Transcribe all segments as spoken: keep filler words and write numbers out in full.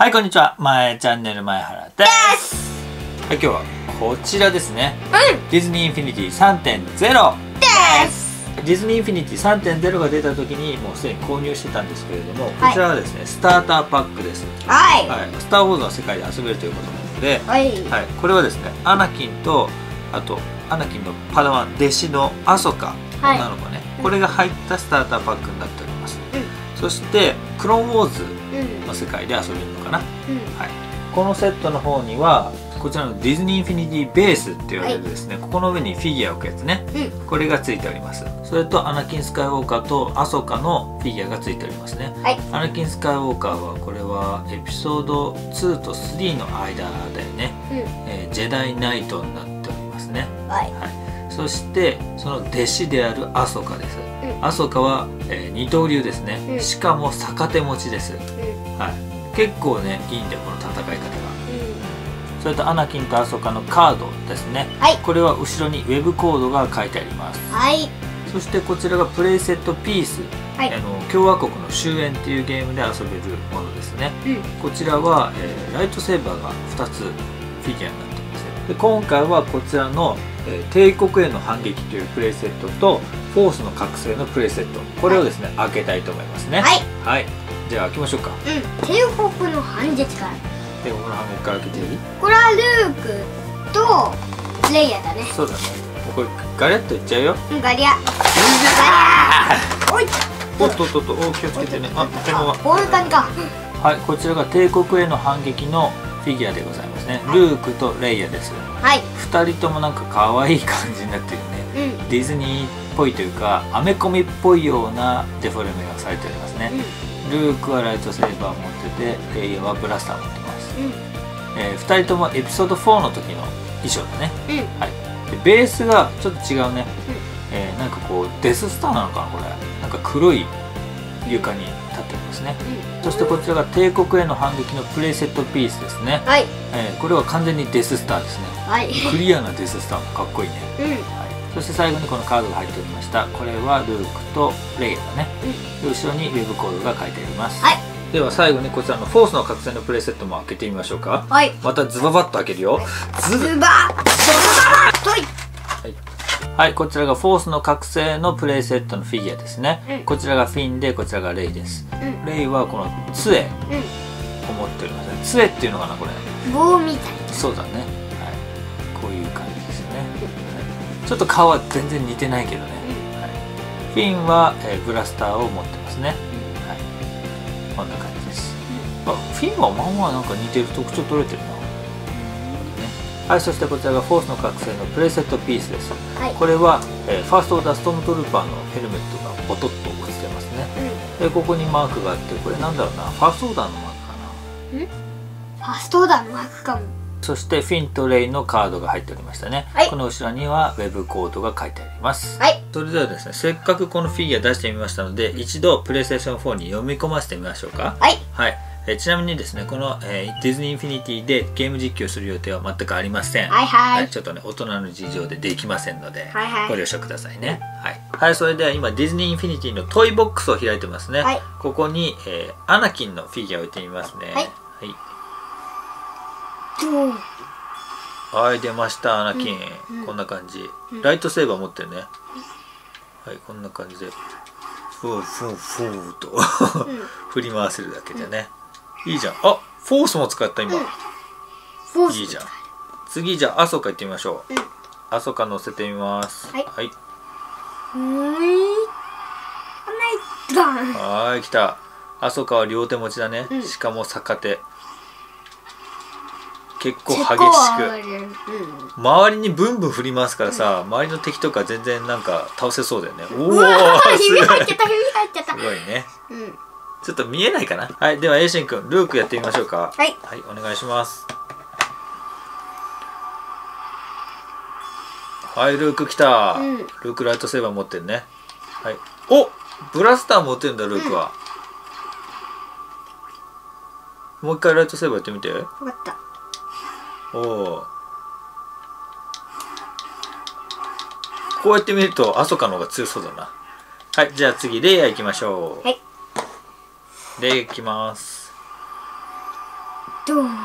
はい、こんにちは。まえチャンネル前原です。はい、今日はこちらですね。うん、ディズニーインフィニティ さんてんゼロ です。ディズニーインフィニティ さんてんゼロ が出た時にもうすでに購入してたんですけれども、はい、こちらはですね、スターターパックです。はい。はい、スターウォーズの世界で遊べるということなので、はい。はい、これはですね、アナキンと、あと、アナキンのパダワン、弟子のアソカ、はい、女の子ね、これが入ったスターターパックになっております。うん、そして、クローンウォーズの世界で遊べるのかな。うん、はい。このセットの方には、こちらのディズニーインフィニティベースって言われるですね、はい、ここの上にフィギュアを置くやつね、うん、これがついております。それとアナキンスカイウォーカーとアソカのフィギュアがついておりますね、はい、アナキンスカイウォーカーはこれはエピソードツーとスリーの間だよね、うん、えー、ジェダイナイトになっておりますね、はい、はい、そしてその弟子であるアソカです、うん、アソカは、えー、二刀流ですね、うん、しかも逆手持ちです、うん、はい、結構ねいいんだよこの戦い方が。それとアナキンとアソカのカードですね、はい、これは後ろにウェブコードが書いてあります、はい、そしてこちらがプレイセットピース、はい、あの共和国の終焉っていうゲームで遊べるものですね、うん、こちらは、えー、ライトセーバーがふたつフィギュアになっています。で今回はこちらの、えー、帝国への反撃というプレイセットとフォースの覚醒のプレイセット、これをですね、はい、開けたいと思いますね。はい、はい、じゃあ開けましょうか。 うん、帝国の反撃からでこの半分から開けていい？ これはルークとレイヤだね。 そうだね。これガリャッといっちゃうよ。 うん、ガリャ。ガリャ。おい。 おっとっとっと、お気をつけてね。あ、このまま。 こういう感じか。 はい、こちらが帝国への反撃のフィギュアでございますね。ルークとレイヤです。はい。二人ともなんか可愛い感じになってるね。うん。ディズニーっぽいというか、アメコミっぽいようなデフォルメがされておりますね。ルークはライトセーバーを持ってて、レイヤはブラスターを持ってます。うん、えー、ふたりともエピソードフォーの時の衣装だね、うん、はい、でベースがちょっと違うね、うん、えー、なんかこうデススターなのかなこれ、なんか黒い床に立ってますね、うん、そしてこちらが帝国への反撃のプレイセットピースですね、はい、えー、これは完全にデススターですね、はい、クリアなデススターもかっこいいね、うん、はい、そして最後にこのカードが入っておりました。これはルークとレイヤーだね、うん、後ろにウェブコードが書いてあります、はい、では最後にこちらのフォースの覚醒のプレイセットも開けてみましょうか。はい。またズババッと開けるよ。ズバズババッとい。はい。はい、こちらがフォースの覚醒のプレイセットのフィギュアですね。うん、こちらがフィンで、こちらがレイです。うん、レイはこの杖を持っておりますね。杖っていうのかなこれ。 棒みたい。 そうだね。はい。こういう感じですよね。はい、ちょっと顔は全然似てないけどね。うん、はい。フィンは、えー、ブラスターを持ってますね。こんな感じです。あ、フィンはまあまあなんか似てる特徴取れてるな。ね、はい、そしてこちらがフォースの覚醒のプレイセットピースです。はい、これは、えー、ファーストオーダーストームトルーパーのヘルメットがボトッと落ちてますね。うん、でここにマークがあって、これなんだろうな、ファーストオーダーのマークかな。ん？ ファーストオーダーのマークかも。 そしてフィンとレイのカードが入っておりましたね、はい、この後ろにはウェブコードが書いてあります、はい、それではですね、せっかくこのフィギュア出してみましたので、一度プレイステーションフォーに読み込ませてみましょうか。はい、はい、えちなみにですね、この、えー、ディズニーインフィニティでゲーム実況する予定は全くありません。はいはい、はい、ちょっとね大人の事情でできませんので、はいはい、ご了承くださいね。はい、はい、それでは今ディズニーインフィニティのトイボックスを開いてますね。はい、ここに、えー、アナキンのフィギュアを置いてみますね。はい、はい、はい、出ました、アナキン、うんうん、こんな感じ、ライトセーバー持ってるね、はい、こんな感じでフーフーフーと振り回せるだけでね、うん、いいじゃん。あ、フォースも使った今、うん、いいじゃん。次じゃあアソカ行ってみましょう。うん、アソカ乗せてみます。はい、はい、はい、来た。アソカは両手持ちだね、うん、しかも逆手、結構激しく、うん、周りにブンブン振りますからさ、うん、周りの敵とか全然なんか倒せそうだよね。おお、すごい。 指入っちゃった、指入っちゃった。 すごいね。うん、ちょっと見えないかな。はい、ではエイシンくん、ルークやってみましょうか。はい、はい、お願いします。はい、ルーク来た。うん、ルークライトセーバー持ってるね。はい。お、ブラスター持ってるんだルークは。うん、もう一回ライトセーバーやってみて。分かった。おお、こうやって見るとアソカの方が強そうだな。はい、じゃあ次レイヤー行きましょう。はい、レイヤー行きます。 ドーン。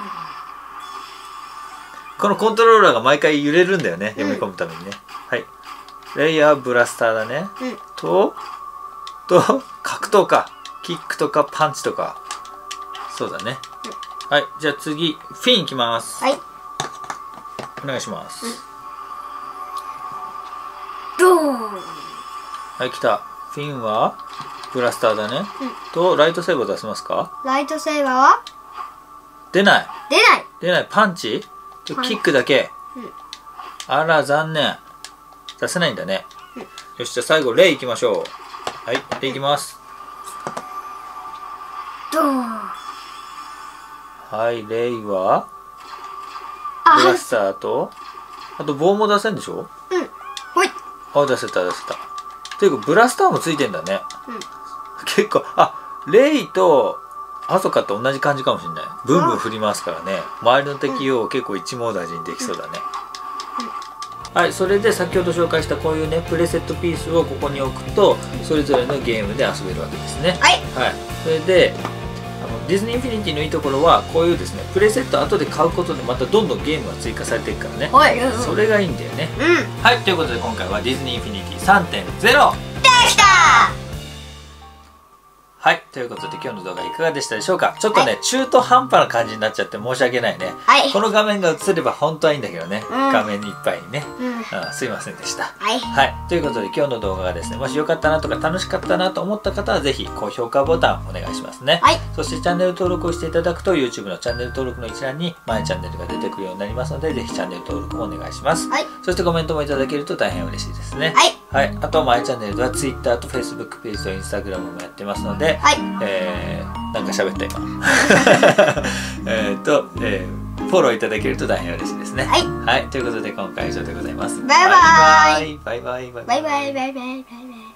このコントローラーが毎回揺れるんだよね、読み込むためにね。はい。レイヤーブラスターだね。 うん。 と、と、格闘か。キックとかパンチとか。そうだね。うん、はい。じゃあ次、フィンいきます。 はい。 お願いします。うん、 ドーン。 はい、来た。フィンはブラスターだね。うん、と、ライトセーバー出せますか？ ライトセーバーは出ない。 出ない。 出ない。パンチ？キックだけ。うん、あら、残念。出せないんだね。うん、よし、じゃあ最後、レイいきましょう。はい、レイいきます。 ドーン。 はい、レイはブラスターと、あと棒も出せんでしょ？ うん。ほい。 あ、出せた、出せた。ていうか、ブラスターもついてんだね。 うん。 結構、あ、レイとアソカと同じ感じかもしれない。ブンブン振りますからね。周りの敵を結構一網打尽にできそうだね。うん、はい、それで先ほど紹介したこういうね、プレセットピースをここに置くと、それぞれのゲームで遊べるわけですね。 はい。 はい。それで、あのディズニーインフィニティのいいところは、こういうですね、プレセット後で買うことでまたどんどんゲームが追加されていくからね。 はい。 それがいいんだよね。 うん。 はい、ということで今回はディズニーインフィニティ さんてんゼロできた。 はい、ということで今日の動画いかがでしたでしょうか。ちょっとね、はい、中途半端な感じになっちゃって申し訳ないね。はい、この画面が映れば本当はいいんだけどね、うん、画面いっぱいにね、うん、あすいませんでした。はい、はい、ということで今日の動画がですね、もしよかったなとか楽しかったなと思った方はぜひ高評価ボタンお願いしますね。はい、そしてチャンネル登録をしていただくと YouTube のチャンネル登録の一覧にマイチャンネルが出てくるようになりますので、ぜひチャンネル登録もお願いします。はい、そしてコメントもいただけると大変嬉しいですね。はい、はい、あとマイチャンネルでは Twitter と Facebook ページと Instagram もやってますので、はい、えーえー、なんか喋った今えっと、えー、フォローいただけると大変嬉しいですね。はい、はい、ということで今回は以上でございます。 バイバイバイバイバイバイバイバイバイバイバイバイバイバイ。